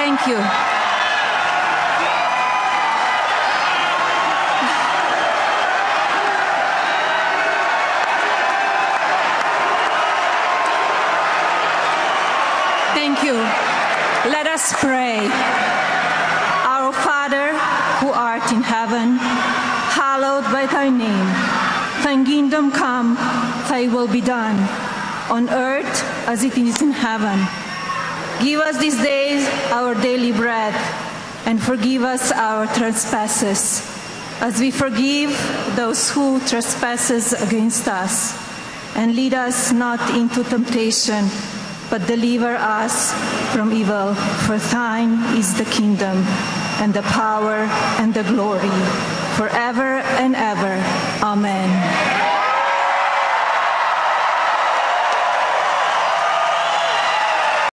Thank you. Thank you. Let us pray. Our Father, who art in heaven, hallowed be thy name. Thy kingdom come, thy will be done, on earth as it is in heaven. Give us this day our daily bread, and forgive us our trespasses, as we forgive those who trespass against us. And lead us not into temptation, but deliver us from evil. For thine is the kingdom, and the power, and the glory, forever and ever. Amen.